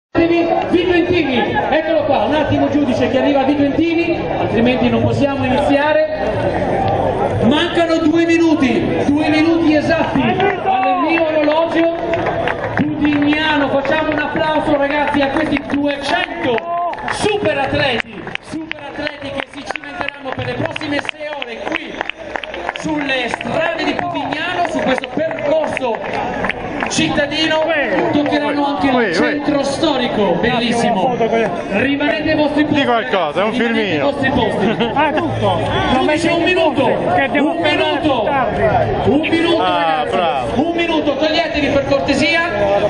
Vituentini, eccolo qua, un attimo giudice che arriva Vituentini, altrimenti non possiamo iniziare. Mancano 2 minuti esatti al mio orologio. Pudignano, facciamo un applauso ragazzi a questi 200 super atleti che si cimenteranno per le prossime 6 ore qui sulle strade di Pudignano, su questo percorso cittadino. Toccheranno anche il centro storico, bellissimo. Rimanete ai vostri posti. Di qualcosa, è un filmino. Ai vostri posti. Ah, tutto. Giudice, un minuto, ragazzi. Bravo. Un minuto, toglietevi per cortesia.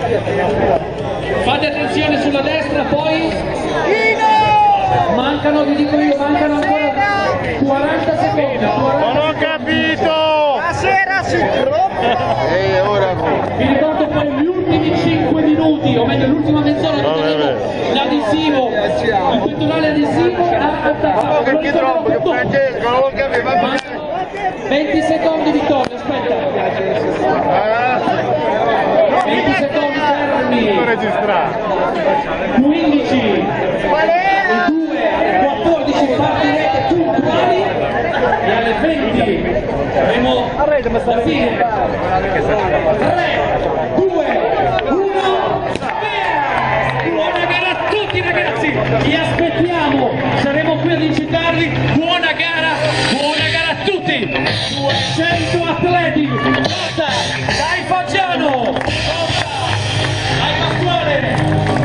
Fate attenzione sulla destra, poi. Mancano, vi dico io, mancano ancora 40 secondi. Non ho capito! Stasera si troppo! Ora Vi ricordo poi gli ultimi 5 minuti, o meglio l'ultima mezz'ora che tenevo l'adesivo, il pettorale adesivo a attaccato. Perché troppo? Che Francesco, non lo capivo. 20 secondi Vittorio, aspetta. 20 secondi fermi. Registrato. 15 e 2 alle 14 partirete puntuali e alle 20 avremo la fine. 3, 2, 1, buona gara a tutti ragazzi, vi aspettiamo, saremo qui ad incitarli. Buona gara a tutti. 200 atleti, lotta dai Faggiano, dai Pasquale.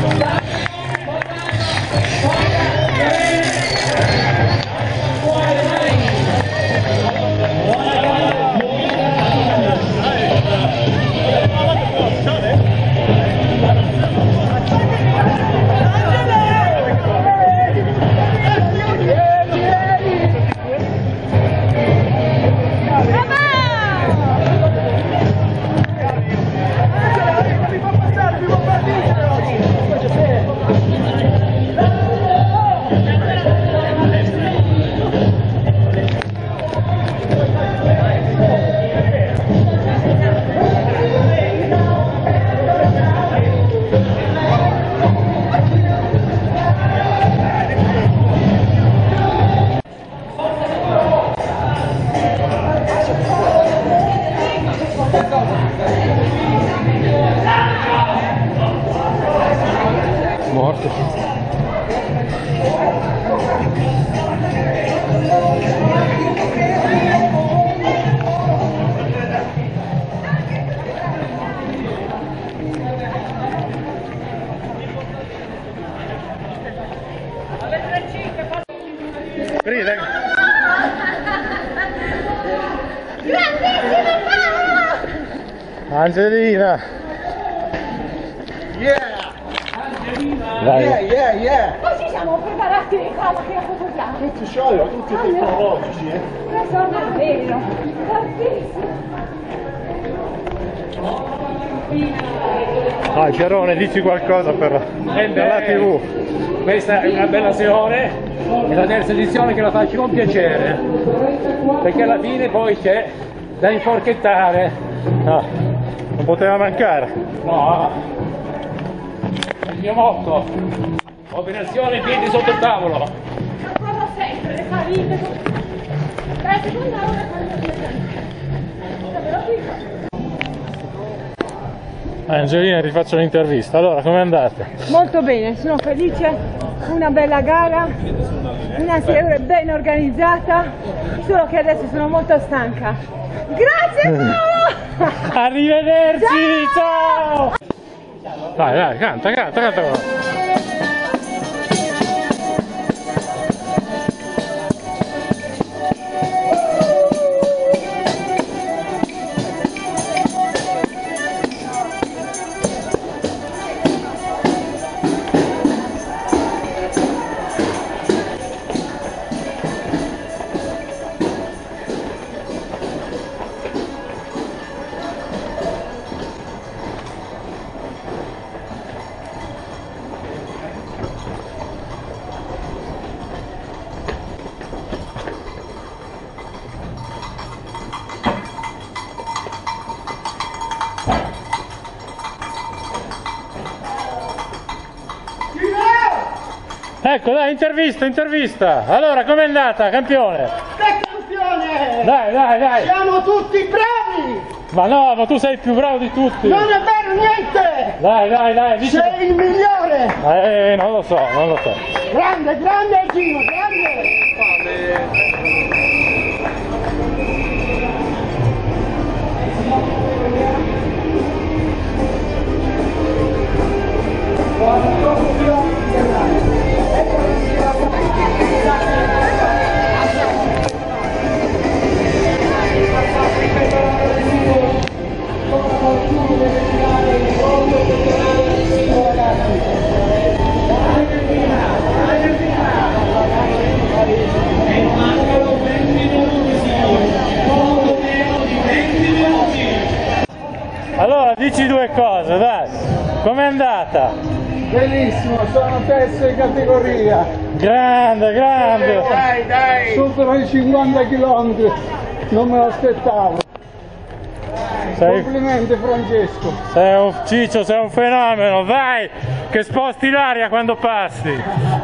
Angelina! Yeah! Poi ci siamo preparati alla che la fotografiamo. Tutti sciolti, tutti tecnologici, Questo non è vero. Ah, Cerone, dici qualcosa però dalla TV. Questa è una bella azione, è la terza edizione che la faccio con piacere, perché alla fine poi c'è da inforchettare. No, non poteva mancare. No, è il mio motto, ordinazione piedi sotto il tavolo. Lo provo sempre, le farine. La seconda ora Angelina, ti faccio l'intervista. Allora, com'è andata? Molto bene, sono felice, una bella gara, una serie ben organizzata, solo che adesso sono molto stanca. Grazie Paolo! Arrivederci, ciao! Dai, canta. Ecco, dai, intervista. Allora, com'è andata, campione? Campione! Dai. Siamo tutti bravi! Ma no, ma tu sei il più bravo di tutti. Non è vero niente! Dai, dici... Sei il migliore! Non lo so. Grande Gino, grande! Allora, dici due cose, dai. Com'è andata? Benissimo, sono terzo in categoria. Grande. Dai! Supero i 50 km, non me l'aspettavo. Complimenti Francesco. Sei un ciccio, sei un fenomeno, vai! Che sposti l'aria quando passi.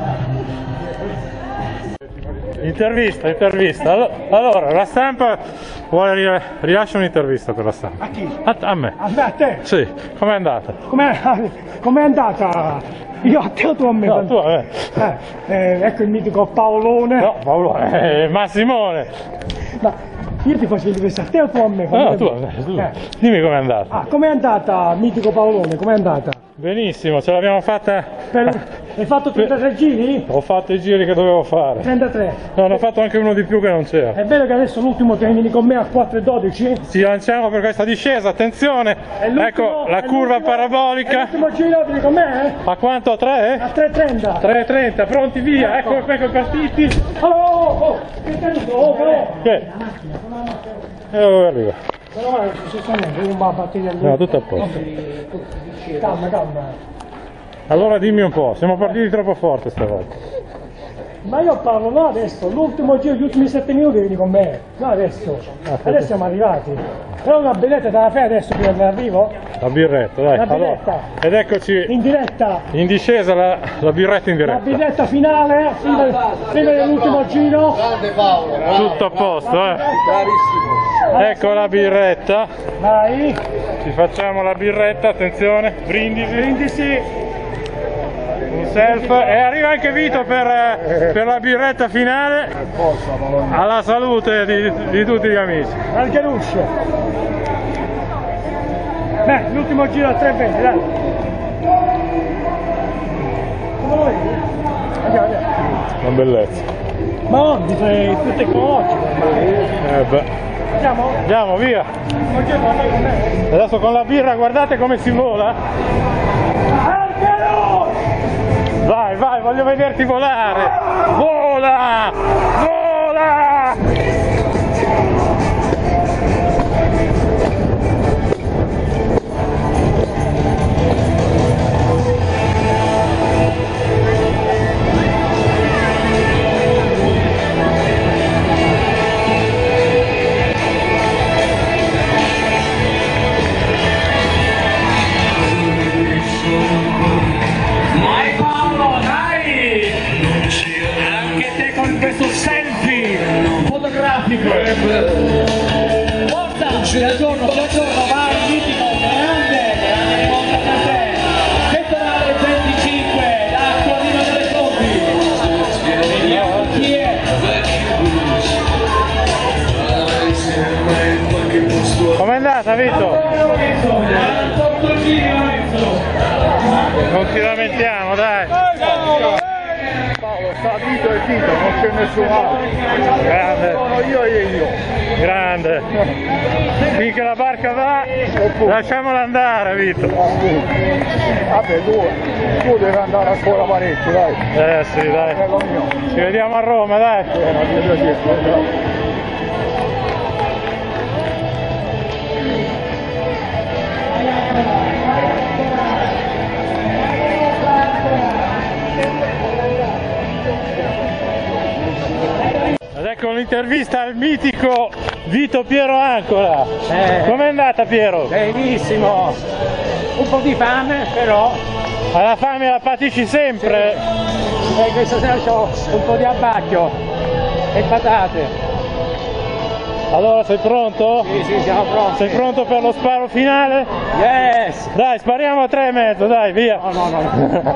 Intervista. Allora, la stampa vuole rilascia un'intervista per la stampa. A chi? A me. A te? Sì, com'è andata? Com'è andata? Io a te o tu a me? No, tu a me. Ecco il mitico Paolone. No, Paolo, Massimone. Ma io ti faccio l'intervista a te o tu a me? No, tu. Dimmi com'è andata. Com'è andata, mitico Paolone? Com'è andata? Benissimo, ce l'abbiamo fatta. Hai fatto 33 giri? Ho fatto i giri che dovevo fare. 33. No, ne ho fatto anche uno di più che non c'era. È vero che adesso l'ultimo termini con me a 4,12? Ci lanciamo per questa discesa, attenzione. Ecco la curva parabolica. L'ultimo giro vieni con me? A quanto? 3? A 3,30. 3,30, pronti via, ecco i partiti. Oh, che tenuto? Che? Dove arriva? Meno male che ci sono niente, non va a partire a lui. No, tutto a posto. Calma. Allora dimmi un po', siamo partiti troppo forte stavolta. Ma io parlo no adesso, l'ultimo giro, gli ultimi 7 minuti vieni con me, no adesso. Adesso siamo arrivati. Però una belletta te la fai adesso prima che arrivo? La birretta, dai. La birretta. Allora, ed eccoci In diretta. in discesa la birretta in La diretta. birretta finale, prima dell'ultimo giro. Tutto a posto, Ecco la birretta. Vai. Ci facciamo la birretta, attenzione, brindisi. Un self e arriva anche Vito per la birretta finale. Alla salute di tutti gli amici. Algaruscio. Beh, l'ultimo giro a 3,20, dai. Come lo vedi? Andiamo. Una bellezza. Ma non ti fai più tecnologico ormai. Andiamo, via. L'ultimo giro vai con me. Adesso con la birra guardate come si vola. Vai, voglio vederti volare! Vola! Questo selfie fotografico. Forza, buongiorno, vai, mitico, grande volta per te. Pettorale 25, l'acqua arriva dalle fonti. Vediamo chi è. Com'è andata, Vito? Non ci lamentiamo, dai. Sta Vito e Tito, non c'è nessun altro. Grande. Sono io e io. Grande. Finché la barca va, lasciamola andare, Vito. Vabbè, tu devi andare a scuola parecchio, dai. Sì, dai. Ci vediamo a Roma, dai. Ed ecco un'intervista al mitico Vito Piero Ancora. Com'è andata, Piero? Benissimo, un po' di fame però Alla fame la patici sempre. Questa sera ho un po' di abbacchio e patate. Allora sei pronto? Sì, siamo pronti. Sei pronto per lo sparo finale? Yes! Dai, spariamo a 3,5, dai, via! No.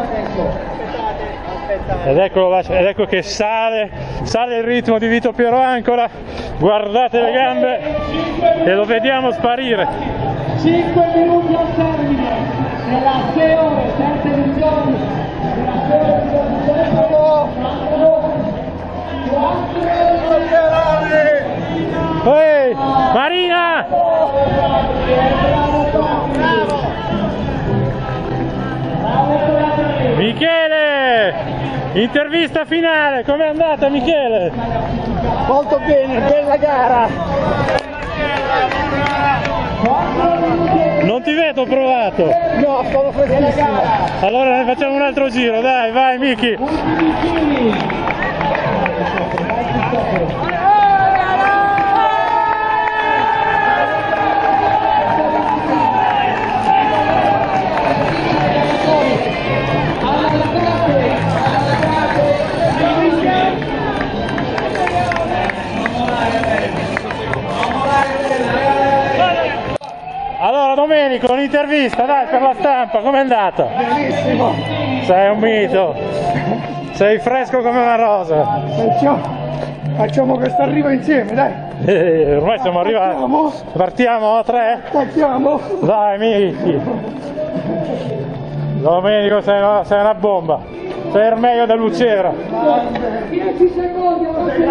Ed ecco che sale il ritmo di Vito Piero Ancora, guardate le gambe e lo vediamo sparire. 5 minuti al termine della 6 ore, terza edizione della 6 ore. Ehi, Marina! Michele! Intervista finale, com'è andata Michele? Molto bene, bella gara. Non ti vedo provato! No, sono freschissimo. Allora ne facciamo un altro giro, dai, vai Miki! Allora Domenico, un'intervista, dai, per la stampa, com'è andata? Benissimo. Sei un mito, sei fresco come una rosa. Facciamo questa arriva insieme, dai. Ormai siamo arrivati. Partiamo a 3? Partiamo. Dai Miki. Domenico, sei una bomba. Sei il meglio da Lucera. 10 secondi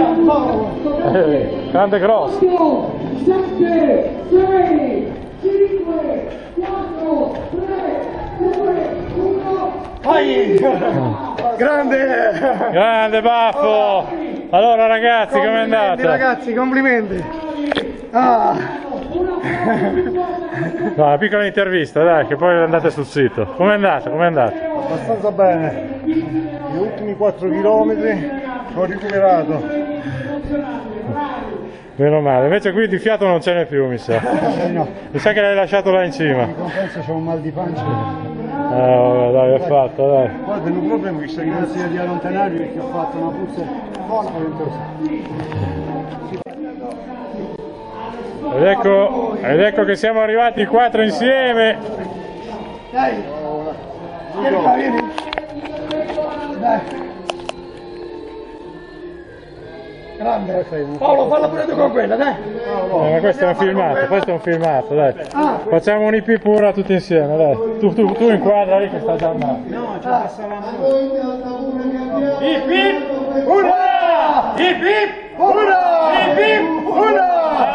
Grande grosso. 7, 6, 5, 4, 3, 2, 1. Vai. Grande Baffo. Allora ragazzi, com'è andata? Ragazzi, complimenti. Ah. No, una piccola intervista, dai, che poi andate sul sito. Com'è andata? Abbastanza bene. Gli ultimi 4 chilometri ho recuperato. Meno male, invece qui di fiato non ce n'è più, mi sa. No. Mi sa che l'hai lasciato là in cima. In compenso c'ho un mal di pancia. Vabbè, dai, è fatto, dai. Guarda, il problema è che mi consiglio di allontanarmi perché ho fatto una puzza spaventosa. Ed ecco che siamo arrivati 4 insieme. Dai. Vieni. Dai. Grande. Paolo, falla pure tu con quella, dai. Ma questo è un filmato, dai. Facciamo un IP pura tutti insieme, dai. Tu inquadra lì che sta già andando. No, ci passa la mano. IP! Ura! IP! Ura! IP! Ura!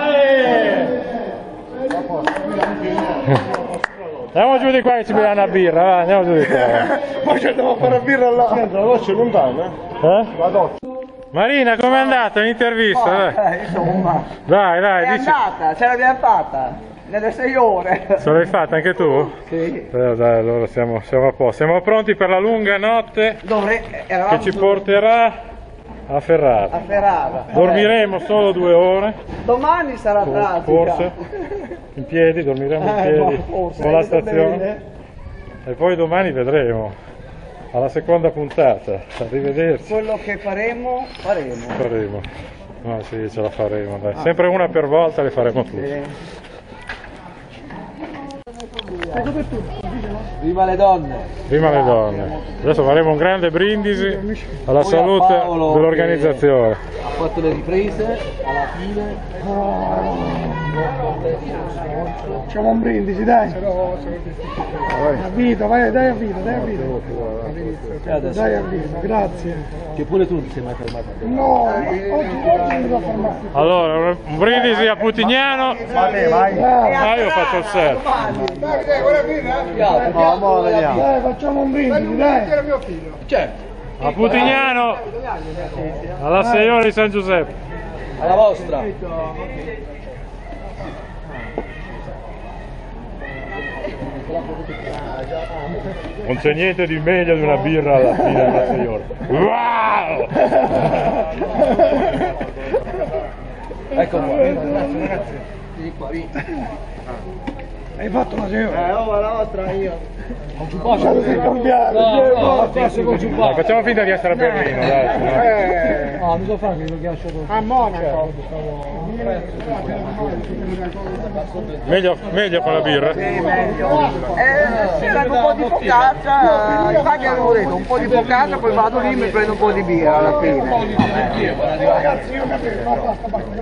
Andiamo giù di qua che ci beviamo una birra, va, andiamo giù di qua. Ma ci andiamo a fare la birra là. Senta, la doccia è lontana, La doccia. Marina, com'è andata l'intervista? Dai, è dici. andata, ce l'abbiamo fatta nelle 6 ore. Ce l'hai fatta anche tu? Sì. Dai, allora siamo a posto. Siamo pronti per la lunga notte che ci porterà a Ferrara. A Ferrara. Dormiremo solo 2 ore. Domani sarà pratica. Forse. In piedi, dormiremo in piedi con la stazione. E poi domani vedremo. Alla seconda puntata, arrivederci. Quello che faremo. No, sì, ce la faremo, dai. Sempre una per volta, le faremo tutte. Viva le donne! Viva le donne. Adesso faremo un grande brindisi alla Poi salute a Paolo dell'organizzazione. Ha fatto le riprese alla fine. Facciamo un brindisi, dai. A Vito, vai, dai a Vito. Dai a Vito, grazie. Che pure tu non ti sei mai fermato. No, oggi mi devo fermare. Allora, un brindisi a Putignano. vai. Io faccio il selfie. Dai, facciamo un brindisi, dai. A Putignano, alla 6 ore di San Giuseppe. Alla vostra! Non c'è niente di meglio di una birra alla fine della 6 ore. Wow! Ecco qua. Vieni qua, vieni. Hai fatto una signora? Oh, la vostra io. Lasciate cambiare. Dai, facciamo finta di essere a Berlino, dai. No, mi so fare che lo ghiaccio A Monaco. Meglio con la birra? Sì, meglio. Si prende un po' di focaccia, infatti avevo detto un po' di focaccia, poi vado lì e mi prendo un po' di birra alla fine. Ragazzi, io capito,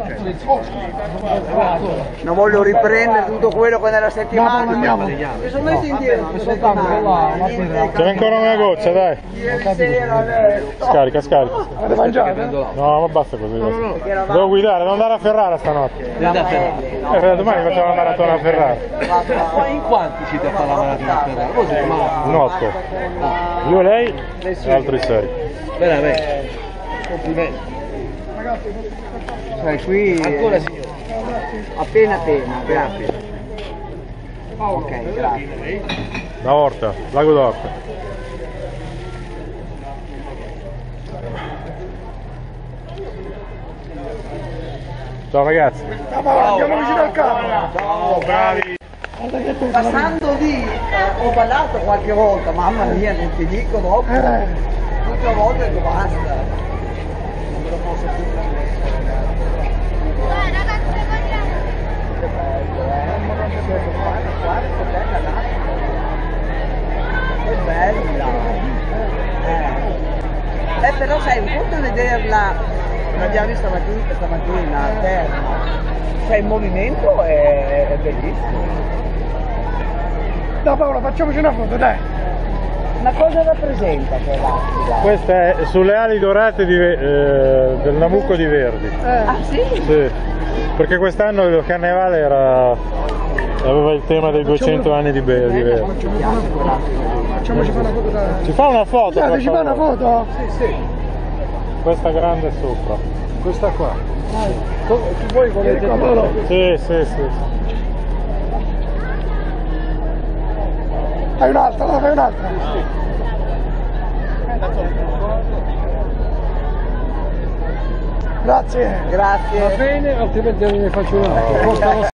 Non voglio riprendere tutto quello che nella settimana. andiamo. Mi sono messo indietro una settimana. C'è ancora una goccia, dai. Ieri sera adesso. Scarica. Avete mangiato? No, ma basta così. Devo guidare, devo andare a Ferrara stanotte. Domani facciamo la maratona a Ferrara. Ma in quanti siete a fare la maratona a Ferrara? Voi siete malati. Un 8. Io, lei e altri 6. Veramente. Complimenti. Sai, qui ancora signore. Appena, grazie. Ok, grazie. La Orta, Lago d'Orta. Ciao ragazzi. Andiamo vicino al capo. Ciao, bravi. Passando lì ho ballato qualche volta, mamma mia, non ti dico dopo. Tutte le volte dico basta. Non me lo posso più che bella. Però sai, un conto è vederla, l'abbiamo vista stamattina a terra, cioè il movimento è bellissimo. No Paolo, facciamoci una foto, dai. Ma cosa rappresenta quella? Questa è sulle ali dorate del Nabucco di Verdi. Ah sì? Sì, perché quest'anno il carnevale aveva il tema dei 200 anni di Verdi. Facciamoci fare una foto, dai. Ci fa una foto? Ci fa una foto? Sì. Questa grande sopra. Questa qua. Tu voi volete? Sì. Fai un'altra, fai un'altra. Grazie. Grazie. Va bene, altrimenti ne faccio un'altra.